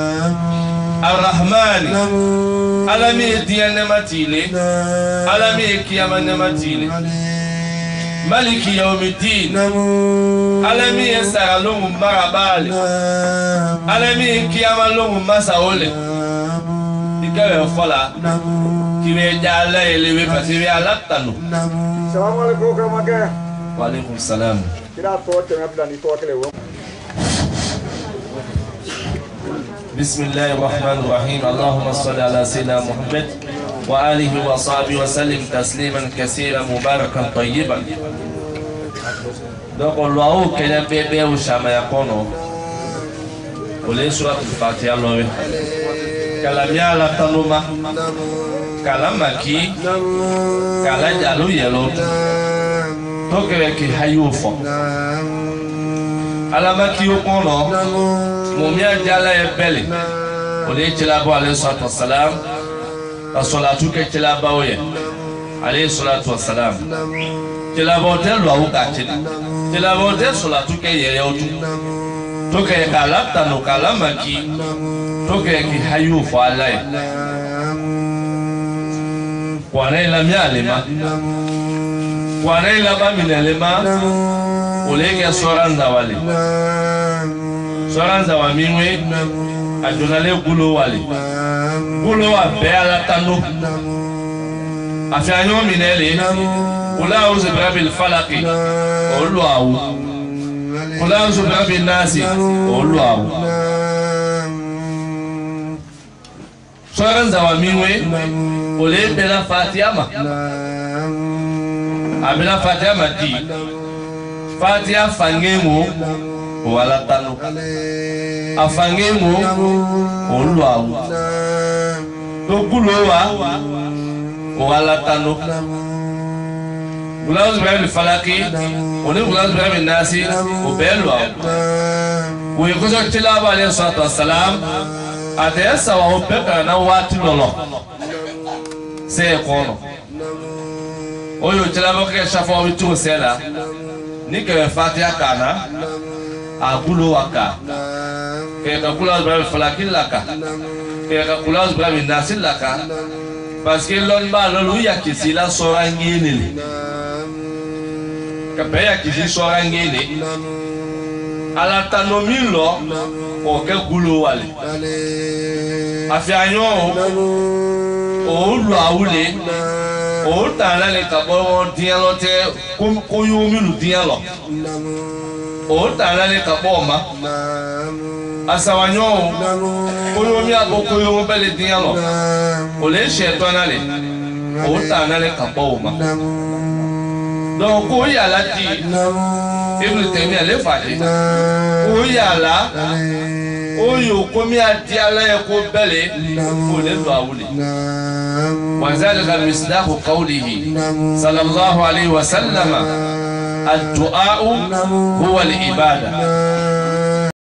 الرحمن عالمين ديانة ماتيلي عالمين كيامة ماتيلي ملك يوم الدين عالمين سارة لهم مرابالي عالمين كيامة لهم مساولي إكاوة فلا كيوة جالة يلي وفاسي على التنو السلام عليكم كما وعليكم السلام بسم الله الرحمن الرحيم اللهم صل على سيدنا محمد وآله وصحبه وسلم تسليما كثيرا مباركا طيبا donc الله كنا بيبي وشما يكونوا ولي سورة الفاتحة الله كلام يا لا تنوما كلام مكي كلام جالو يلو tokere ki hayufo alama ki okono mumia jala e bele ole tilabo alayhi salatu wassalam as-salatu ke tilaba oye alayhi salatu wassalam tilabo te lo awuka chini tilabo te salatu ke yere otu toke kalapta no kalamaki toke ki hayu falai kwane la mialema kwane la ba minelema olege soranza wale soranza wa minwe adonale gulo wale gulo wa beala tano afianyo minele ula uzu birabil falaki olu awu ula uzu birabil nasi olu awu soranza wa minwe ole bela fatiyama abela fatiyama di fatiya fangemo wala tano afangemo olu awu to gulo wa wala tano Gulaus Ibrahim Falaki, Oni Gulaus Ibrahim Nasi, Ubelwa. We go to Tilaba alayhi salatu wassalam, Adesa wa Ubeka na wati lolo. Se kono. Oyo Tilaba ke shafa witu sela. Nike Fatiha kana, Agulo waka. Ke ka Gulaus Ibrahim Falaki laka. Ke ka Gulaus Ibrahim Nasi laka. Parce que l'on va le ya kisi la sorangene ka pe ya kisi sorangene ala tanomilo o ke gulo wale afianyo o lu awule o tala le ka bo dialo te ko yo milu dialo o tala le ka bo ma asawanyo ko yo mi abo ko yo bele dialo o le shetana le o tana le ka bo ma donc ko ya la di Ibn Taymiyyah le fadi ko ya la o yo ko mi adi ala e ko bele ko le do awule wa zalika al-misdaq qawlihi sallallahu alayhi wa sallam الدعاء هو العبادة